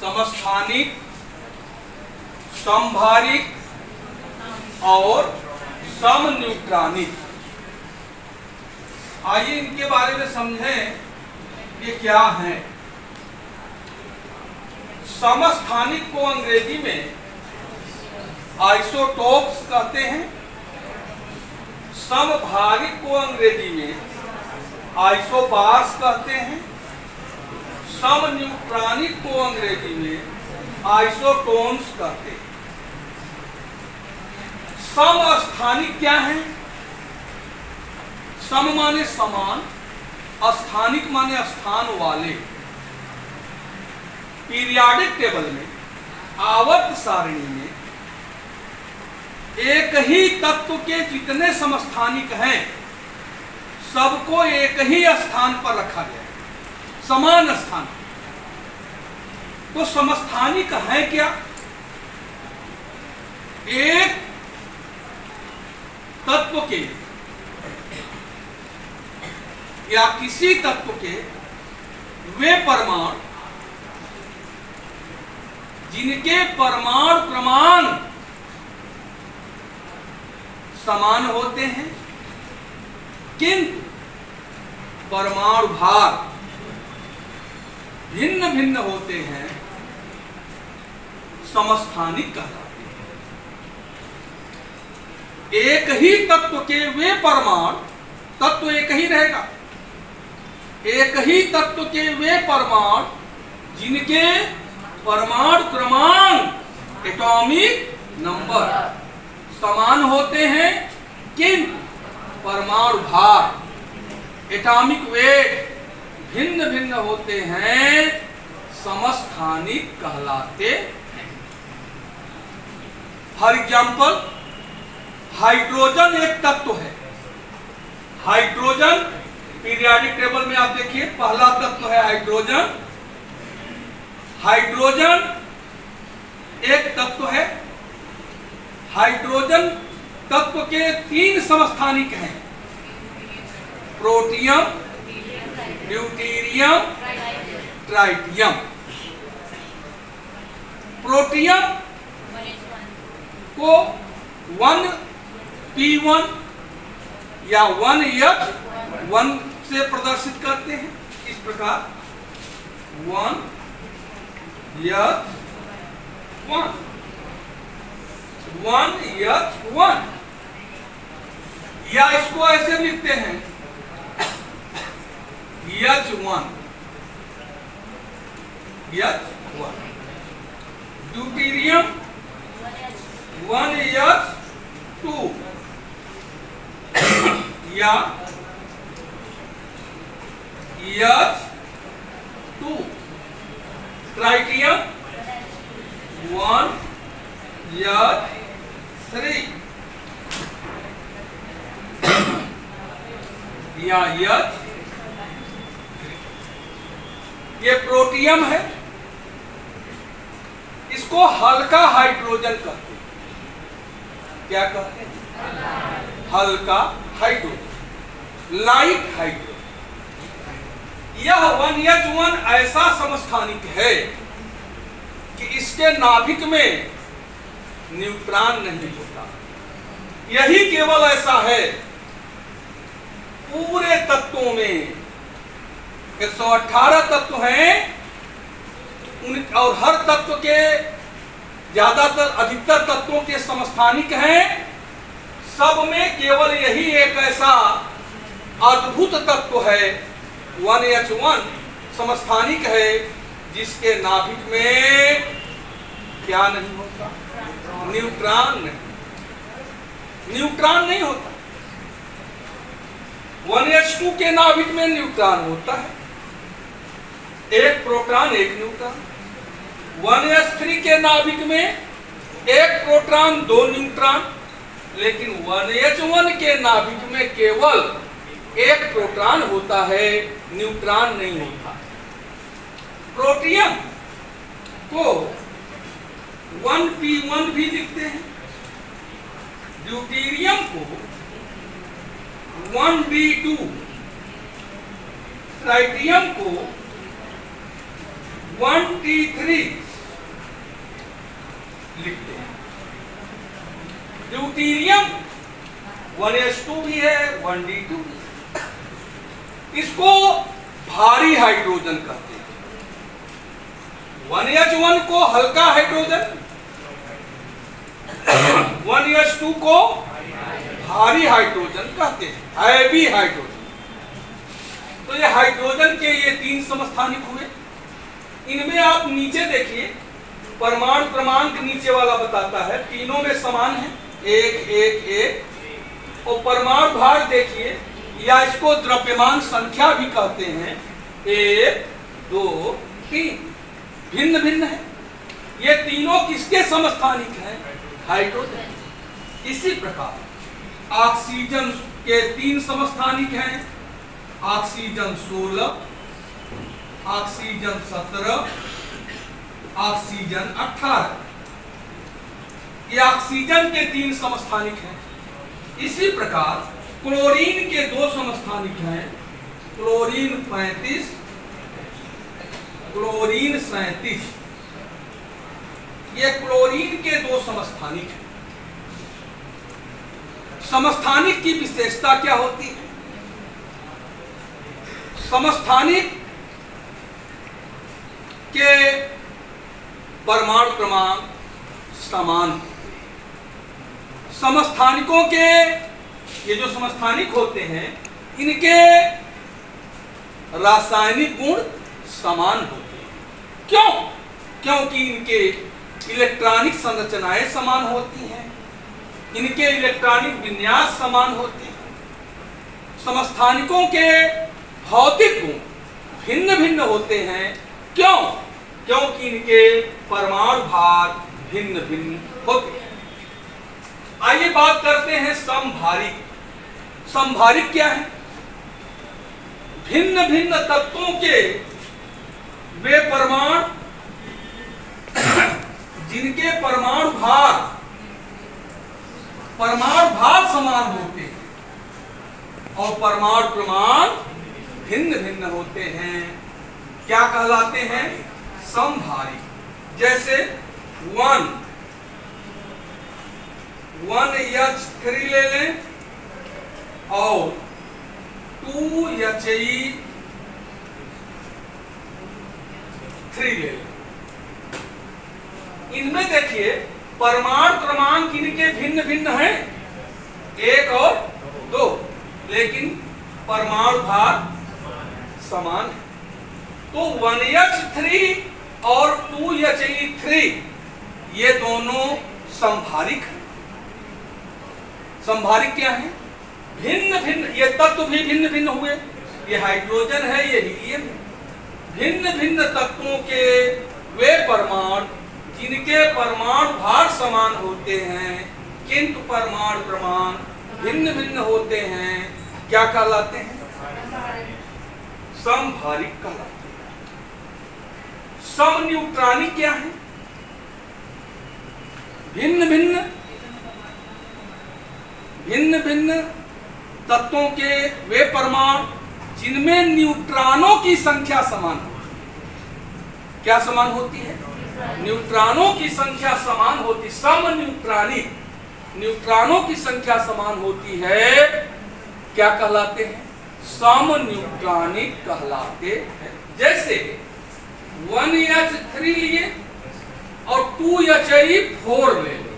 समस्थानिक, समभारिक और समन्यूट्रॉनिक। आइए इनके बारे में समझें ये क्या है। समस्थानिक को अंग्रेजी में आइसोटोप्स कहते हैं, समभारिक को अंग्रेजी में आइसोबार्स कहते हैं, समन्यूट्रॉनिक को अंग्रेजी में आइसोटोन्स कहते हैं। समस्थानिक क्या है? सम माने समान, स्थानिक माने स्थान वाले। पीरियाडिक टेबल में, आवर्त सारणी में एक ही तत्व के जितने समस्थानिक हैं सबको एक ही स्थान पर रखा गया है, समान स्थान। तो समस्थानिक है क्या? एक तत्व के या किसी तत्व के वे परमाणु जिनके परमाणु क्रमांक समान होते हैं किंतु परमाणु भार भिन्न भिन्न होते हैं, समस्थानिक कहलाते हैं। एक ही तत्व के वे परमाणु, तत्व एक ही रहेगा, एक ही तत्व के वे परमाणु जिनके परमाणु क्रमांक एटॉमिक नंबर समान होते हैं किंतु परमाणु भार एटॉमिक वेट भिन्न भिन्न होते हैं, समस्थानिक कहलाते हैं। फॉर एग्जाम्पल, हाइड्रोजन एक तत्व है। हाइड्रोजन पीरियाडिक टेबल में आप देखिए पहला तत्व है हाइड्रोजन। हाइड्रोजन एक तत्व है। हाइड्रोजन तत्व के 3 समस्थानिक हैं, प्रोटियम, ड्यूटेरियम, ट्राइटियम। प्रोटियम को 1p1 या 1h1 से प्रदर्शित करते हैं, इस प्रकार 1h1 1h1, या इसको ऐसे लिखते हैं H1 H1। ड्यूटेरियम 1H2 या H2। ट्राइटियम 1H3 या H। ये प्रोटियम है, इसको हल्का हाइड्रोजन कहते हैं। क्या कहते हैं? हल्का हाइड्रोजन, लाइट हाइड्रोजन। यह 1H1 ऐसा समस्थानिक है कि इसके नाभिक में न्यूट्रॉन नहीं होता। यही केवल ऐसा है, पूरे तत्वों में 118 तत्व हैं और हर तत्व के ज्यादातर अधिकतर तत्वों के समस्थानिक हैं। सब में केवल यही एक ऐसा अद्भुत तत्व है 1H1 समस्थानिक है जिसके नाभिक में क्या नहीं होता? न्यूट्रॉन नहीं, न्यूट्रॉन नहीं होता। 1H2 के नाभिक में न्यूट्रॉन होता है, एक प्रोटॉन एक न्यूट्रॉन। 1H3 के नाभिक में एक प्रोटॉन 2 न्यूट्रॉन, लेकिन 1H1 के नाभिक में केवल एक प्रोटॉन होता है, न्यूट्रॉन नहीं होता। प्रोटियम को 1p1 भी लिखते हैं, ड्यूटेरियम को 1d2, ट्राइटियम को 1t3 लिखते हैं। ड्यूटीरियम 1s2 भी है, 1d2 भी है। इसको भारी हाइड्रोजन कहते हैं। 1h1 को हल्का हाइड्रोजन, 1s2 को भारी हाइड्रोजन कहते हैं, हैवी हाइड्रोजन। तो ये हाइड्रोजन के ये 3 समस्थानिक हुए। इनमें आप नीचे देखिए, परमाणु क्रमांक नीचे वाला बताता है, तीनों में समान है, 1 1 1। और परमाणु भार देखिए, या इसको द्रव्यमान संख्या भी कहते हैं, 1 2 3, भिन्न भिन्न है। ये तीनों किसके समस्थानिक हैं? हाइड्रोजन। इसी प्रकार ऑक्सीजन के 3 समस्थानिक हैं, ऑक्सीजन 16, ऑक्सीजन 17, ऑक्सीजन 18। ये ऑक्सीजन के 3 समस्थानिक हैं। इसी प्रकार क्लोरीन के 2 समस्थानिक हैं, क्लोरीन 35, क्लोरीन 37। ये क्लोरीन के 2 समस्थानिक हैं। समस्थानिक की विशेषता क्या होती है? समस्थानिक के परमाणु क्रमांक समान। समस्थानिकों के ये जो समस्थानिक होते हैं, इनके रासायनिक गुण समान होते हैं। क्यों? क्योंकि इनके इलेक्ट्रॉनिक संरचनाएं समान होती हैं, इनके इलेक्ट्रॉनिक विन्यास समान होते हैं। समस्थानिकों के भौतिक गुण भिन्न भिन्न होते हैं। क्यों? क्योंकि इनके परमाणु भार भिन्न भिन्न होते हैं। आइए बात करते हैं समभारिक। समभारिक क्या है? भिन्न भिन्न तत्वों के वे परमाणु जिनके परमाणु भार समान होते हैं और परमाणु क्रमांक भिन्न भिन्न होते हैं, क्या कहलाते हैं? समभारिक। जैसे 1H3 ले लें और 2He3 ले लें। इनमें देखिए परमाणु क्रमांक इनके भिन्न भिन्न हैं, 1 और 2, लेकिन परमाणु भार समान है। तो 1H3 और 2He3 ये दोनों समभारिक हैं। समभारिक क्या है? भिन्न भिन्न, ये तत्व भी भिन्न भिन्न हुए, ये हाइड्रोजन है, ये हीलियम है। भिन्न भिन्न तत्वों के वे परमाणु जिनके परमाणु भार समान होते हैं किंतु परमाणु क्रमांक भिन्न भिन्न होते हैं, क्या कहलाते हैं? समभारिक कहलाते हैं। समन्यूट्रॉनिक क्या है? भिन्न भिन्न तत्वों के वे परमाणु जिनमें न्यूट्रॉनों की संख्या समान हो। क्या समान होती है? न्यूट्रॉनों की संख्या समान होती। समन्यूट्रॉनिक, न्यूट्रॉनों की संख्या समान होती है, क्या कहलाते हैं? समन्यूट्रॉनिक कहलाते हैं। जैसे 1H3 लिए और 2He4 ले लो,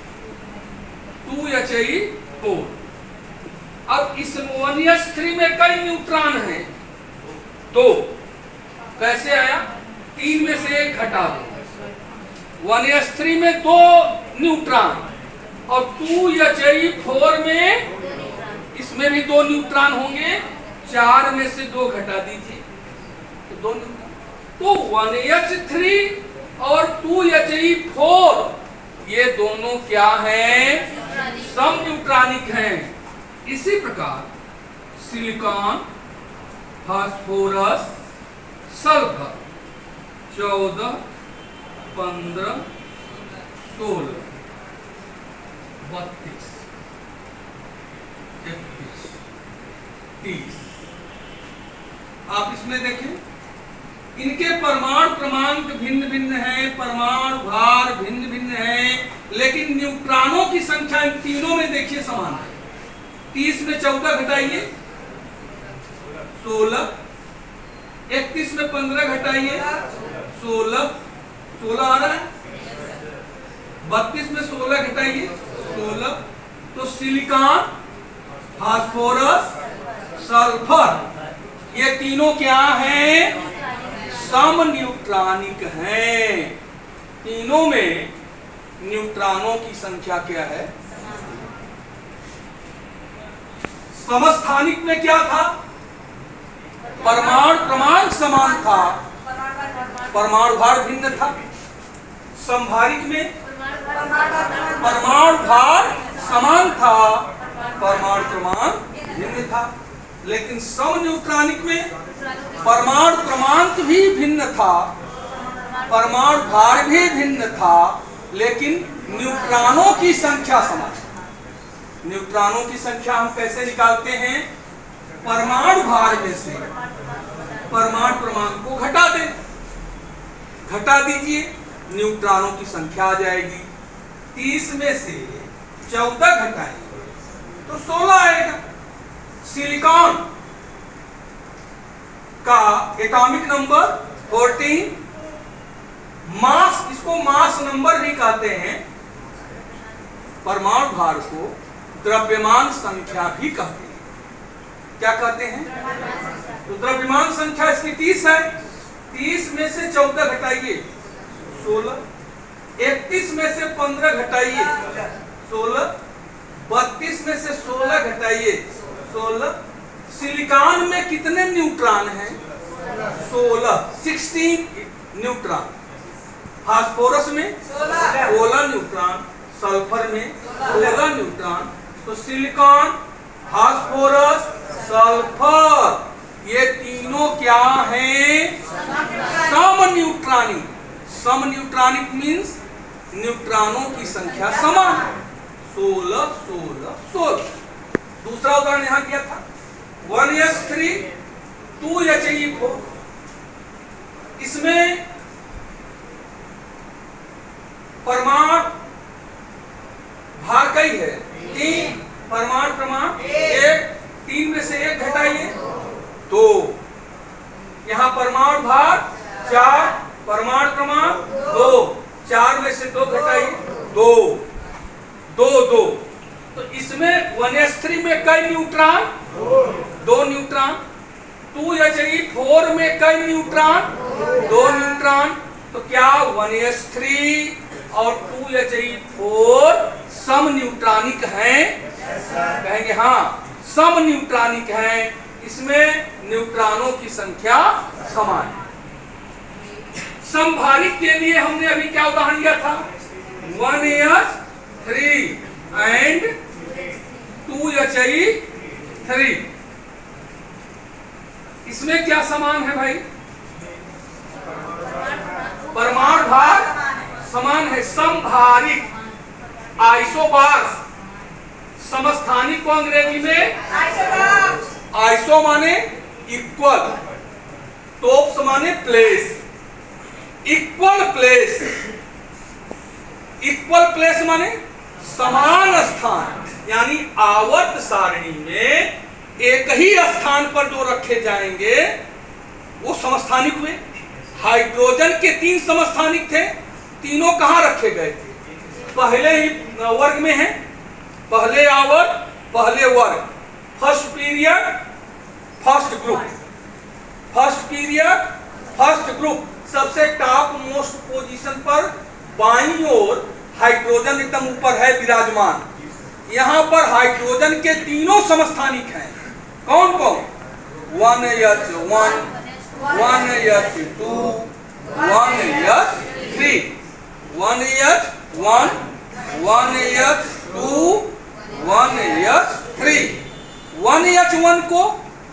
2He4। अब इस 1H3 में कई न्यूट्रॉन हैं, 2। कैसे आया? 3 में से 1 घटा दो। 1H3 में 2 न्यूट्रॉन और 2He4 में इसमें भी 2 न्यूट्रॉन होंगे, 4 में से 2 घटा दीजिए तो 2 न्यूट्रॉन। तो 1H3 और 2He4 ये दोनों क्या हैं? समन्यूट्रॉनिक हैं। इसी प्रकार सिलिकॉन, फास्फोरस, सल्फर 14, 15, 16, 32, 31, 30। आप इसमें देखें इनके परमाणु क्रमांक भिन्न भिन्न है, परमाणु भार भिन्न भिन्न है, लेकिन न्यूट्रॉनों की संख्या इन तीनों में देखिए समान है। 30 में 14 घटाइए 16, 31 में 15 घटाइए 16, 16 आ रहा है, 32 में 16 घटाइए 16। तो सिलिकॉन, फास्फोरस, सल्फर ये तीनों क्या हैं? समन्यूट्रॉनिक हैं। तीनों में न्यूट्रॉनों की संख्या क्या है? समस्थानिक में क्या था? परमाणु क्रमांक समान था, परमाणु भार भिन्न था। समभारिक में परमाणु भार समान था, परमाणु क्रमांक भिन्न था। लेकिन समन्यूट्रॉनिक में परमाणु क्रमांक भी भिन्न था, परमाणु भार भी भिन्न था, लेकिन न्यूट्रॉनों की संख्या समान। न्यूट्रॉनों की संख्या हम कैसे निकालते हैं? परमाणु भार में से परमाणु क्रमांक को घटा दें, घटा दीजिए, न्यूट्रॉनों की संख्या आ जाएगी। 30 में से 14 घटाएंगे तो 16 आएगा। सिलिकॉन का एटॉमिक नंबर 14, मास, इसको मास नंबर भी कहते हैं, परमाणु भार को द्रव्यमान संख्या भी कहते हैं। क्या कहते हैं? तो द्रव्यमान संख्या इसकी 30 है। 30 में से 14 घटाइए 16, 31 में से 15 घटाइए 16, 32 में से 16 घटाइए 16। सिलिकॉन में कितने न्यूट्रॉन हैं? 16 न्यूट्रॉन। फास्फोरस में 16 न्यूट्रॉन, सल्फर में 16 न्यूट्रॉन। तो सिलिकॉन, फास्फोरस, सल्फर ये तीनों क्या हैं? समन्यूट्रॉनिक। समन्यूट्रॉनिक मींस न्यूट्रॉनों की संख्या समान है, 16 16 16। दूसरा उदाहरण यहां किया था 1s3 2He4। इसमें परमाणु भार कई है? 3, परमाणु क्रमांक 1, 3 में से 1 घटाइए 2, यहां परमाणु भार 4, परमाणु क्रमांक 2, 4 में से 2 घटाइए 2 2 2। तो इसमें 1s3 में कई न्यूट्रॉन? 2 न्यूट्रॉन। 2He4 में कई न्यूट्रॉन? 2 न्यूट्रॉन। तो क्या 1s3 और 2He4 समन्यूट्रॉनिक हैं? कहेंगे हाँ, समन्यूट्रॉनिक हैं। इसमें न्यूट्रॉनों की संख्या समान है। समभारिक के लिए हमने अभी क्या उदाहरण दिया था? 1s3 and 2He3। इसमें क्या समान है भाई? परमाणु भार समान है। समभारिक, आइसोबार्स। समस्थानिक को अंग्रेजी में आइसो माने इक्वल, टोप्स माने place. Equal place, equal place माने समान स्थान, यानी आवर्त सारणी में एक ही स्थान पर जो रखे जाएंगे वो समस्थानिक हुए। हाइड्रोजन के 3 समस्थानिक थे, तीनों कहां रखे गए थे? पहले ही वर्ग में है, पहले आवर्त पहले वर्ग, first period first group, first period first group. सबसे टॉप मोस्ट पोजीशन पर बाईं ओर हाइड्रोजन एकदम ऊपर है विराजमान। यहां पर हाइड्रोजन के तीनों समस्थानिक हैं। कौन कौन? 1H1, 1H2, 1H3, 1H1, 1H2, 1H3। 1H1 को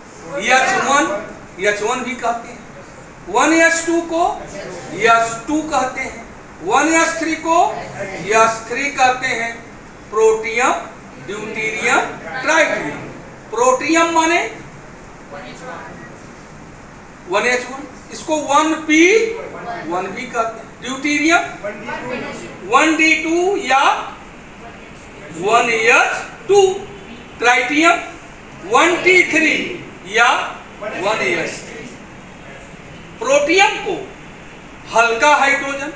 H1 भी कहते हैं, 1H2 को H2 कहते हैं, 1H3 को H3 कहते हैं। Protium, deuterium, tritium. प्रोटियम माने 1H1, इसको 1p 1b कहते हैं। ड्यूटीरियम 1d2 या 1h2। ट्राइटियम 1t3 या 1s3। प्रोटियम को हल्का हाइड्रोजन,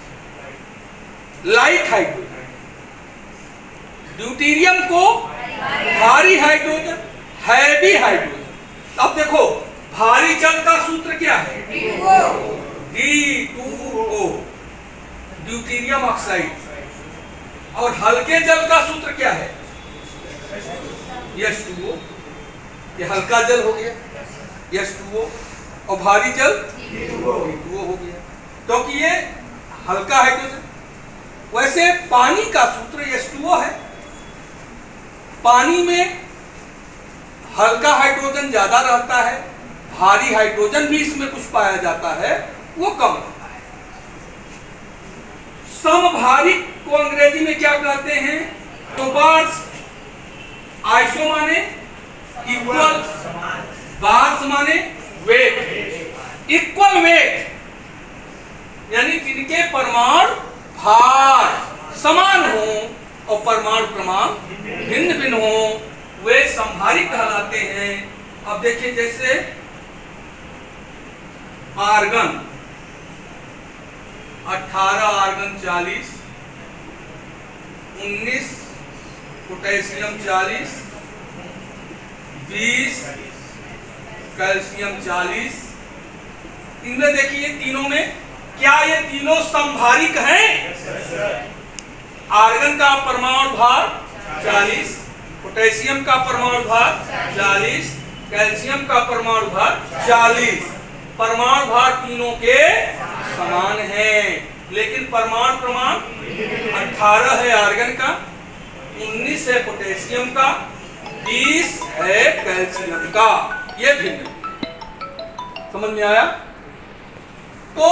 लाइट हाइड्रोजन, ड्यूटीरियम को भारी हाइड्रोजन, हैवी हाइड्रोजन। अब देखो भारी जल का सूत्र क्या है? D2O, deuterium oxide. और हल्के जल का सूत्र क्या है? H2O। ये हल्का जल हो गया H2O, और भारी जल D2O हो गया, क्योंकि ये हल्का हाइड्रोजन। वैसे पानी का सूत्र H2O है। पानी में हल्का हाइड्रोजन ज्यादा रहता है, भारी हाइड्रोजन भी इसमें कुछ पाया जाता है, वो कम रहता है। समभारिक को अंग्रेजी में क्या कहते हैं? तो बार्स। आइसो माने इक्वल, बार्स माने वेट। इक्वल वेट यानी जिनके परमाणु भार समान हो और परमाणु क्रमांक भिन्न भिन्न हो, वे समभारिक कहलाते हैं। अब देखिए जैसे आर्गन 18 आर्गन 40, 19 पोटेशियम 40, 20 कैल्शियम 40। इनमें देखिए तीनों में क्या ये तीनों समभारिक हैं? आर्गन का परमाणु भार 40, पोटेशियम का परमाणु भार 40, कैल्शियम का परमाणु भार 40। परमाणु भार तीनों के समान हैं, लेकिन परमाणु क्रमांक 18 है आर्गन का, 19 है पोटेशियम का, 20 है कैल्शियम का। ये भिन्न। समझ में आया? तो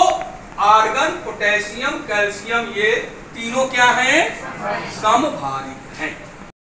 आर्गन, पोटेशियम, कैल्शियम ये तीनों क्या हैं? समभारिक हैं।